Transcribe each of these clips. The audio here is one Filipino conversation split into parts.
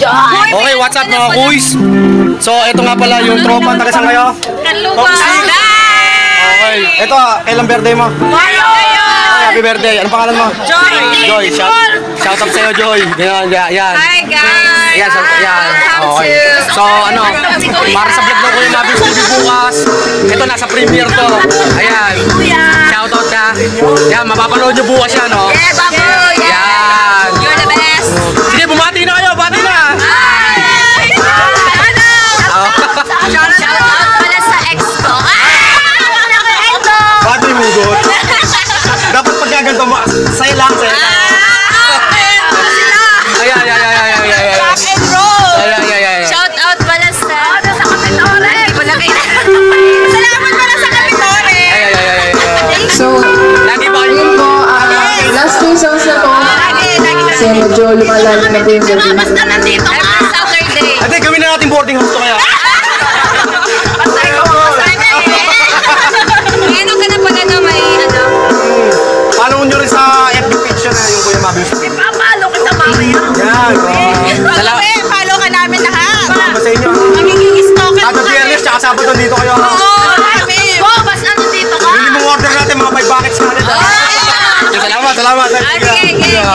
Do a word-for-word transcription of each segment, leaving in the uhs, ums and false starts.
Okay, what's up mga kuys? So, ito nga pala yung tropa. Taga saan kayo? Kalupa. Okay. Ito, kailan birthday mo? Mayo! Happy birthday. Anong pangalan mo? Joy! Joy. Shout, shout out sa'yo, Joy. Yan, yan, yan. Hi guys! Yan, so, yan. Okay. So, ano, para sa vlog ng Kuya Mabis T V bukas, ito, nasa premiere to. Ayan. Shout out ka. Yan, mapapanood nyo bukas yan, no? Yeah, babu! Yan. You're the best! Sige, bumati na kayo. Bati na. Hi! Ano? Shout out pala sa ex ko. Bati mo, God. Dapat pagkaganto mo, sa'yo lang, sa'yo lang. Ay, ay, ay, ay, ay, ay, ay. Rock and roll! Ay, ay, ay, ay. Shout out pala sa... Ano sa Kapitore? Hindi ko na kayo. Salamat pala sa Kapitore! Ay, ay, ay, ay. So, Lagi ba kayo? yun po, uh, last two songs na po. Kasi medyo lumalala na po yung gabi. Basta nandito ka! Every Saturday! Ate, gawin na natin boarding house to kaya. Pasay ko mga pasay na eh! Ngayon ka na pala na may ano... Follow nyo rin sa F B page na yung Kuya Mabis. Ipapalo kita mamaya! Yan, bro. Salamat! Follow ka namin lahat! Salamat sa inyo. Magiging stalker Kada Biyernes, tsaka Sabado dito kayo. Oo! Go! Basta nandito ka! Hindi mo order natin mga five buckets na ulit. Salamat, salamat. Ah, sige, sige, sige.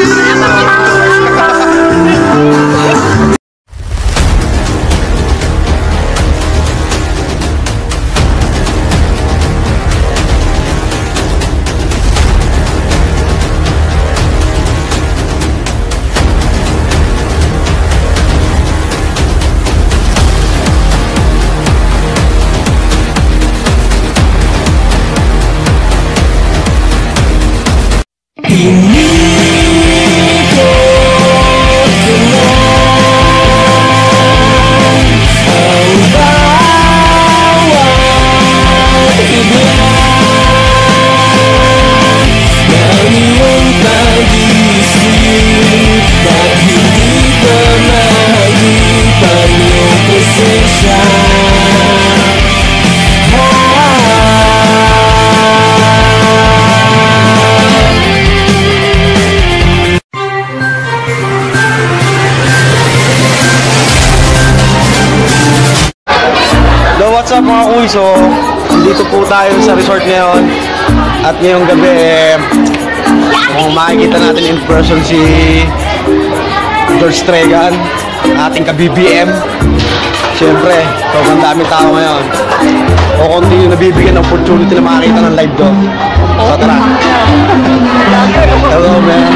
What's up mga kuy? So, dito po tayo sa resort ngayon. At ngayong gabi, eh, kung makikita natin in person si George Tregan, ating ka-B B M. Siyempre, sobrang daming tao ngayon. O kung hindi nyo nabibigyan ng opportunity na makakita ng live doon. So, tara. Hello, man.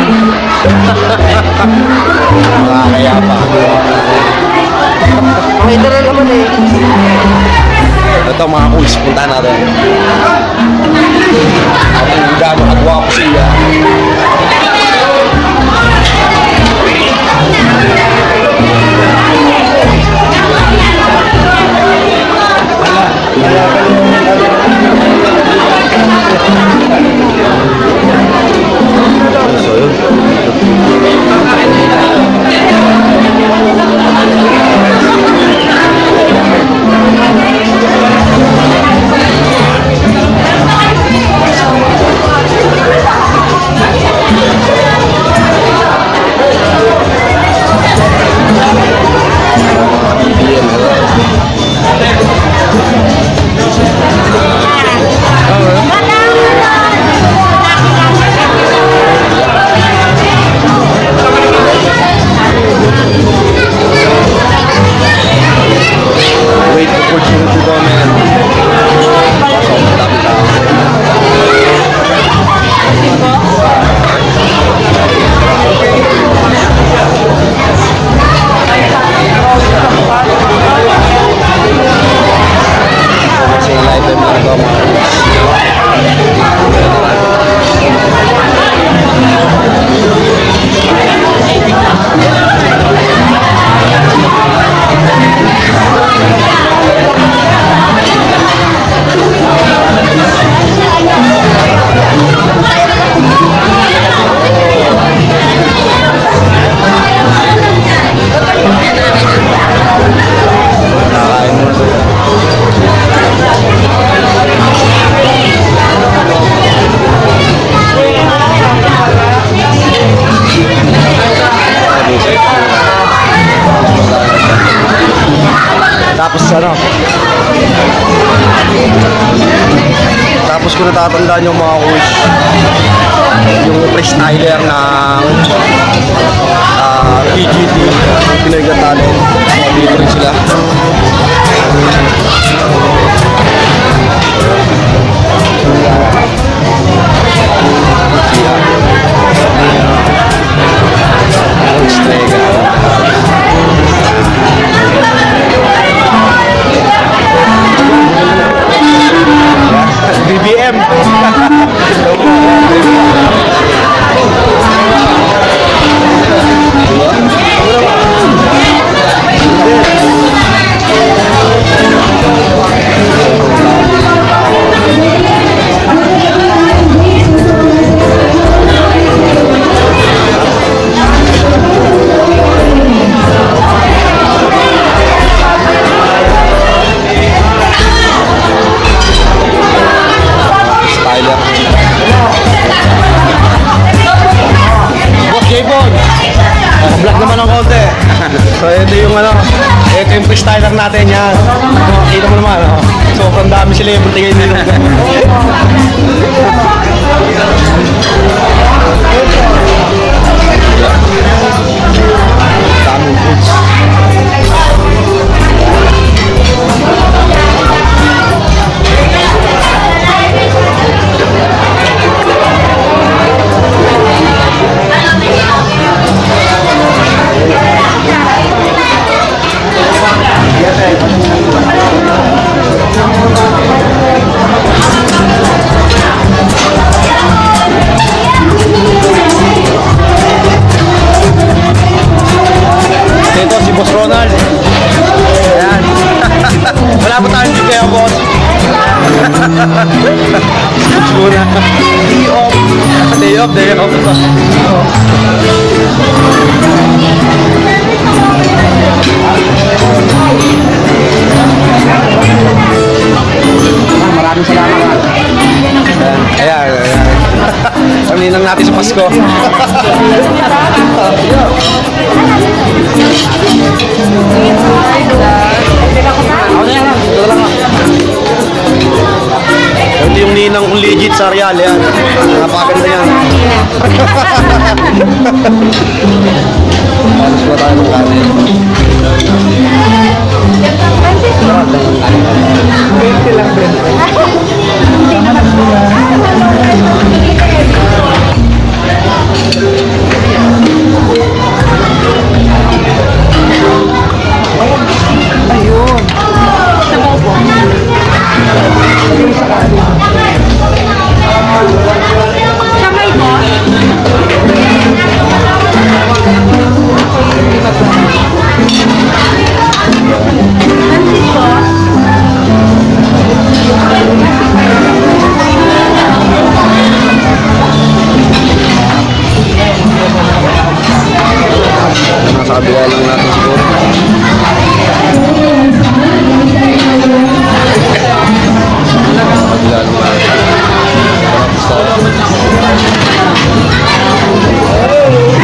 Makakaya pa. Okay, tara naman eh. Ito mga kuys, punta natin. Ang gano'ng kagwapo siya. Tapos ano, tapos ko natatandaan yung mga coach, yung freestyler ng uh, P G T, Pinoy Got Talent. So, dito rin sila. B B M. Vlog naman ng konti. So ito yung ano, ito yung freestyler natin yan. Kita mo naman, oh. Sobrang dami celebrity ngayon dito. Daming foods. Ito si Boss Ronald. Ayan. Wala pa tayong big kayo, boss. Switch muna. Day off. Day off, day off. Maraming salamat. Ayan, ayan. Kami lang natin sa Pasko. Ito yung ninang kong legit sa Real, yan. Napakaganda yan. Alas ba tayo ng kanin? twenty lang din. Ayun. Kamay mo? Nasa kabila lang natin siguro. Kabila lang natin. Sarap sa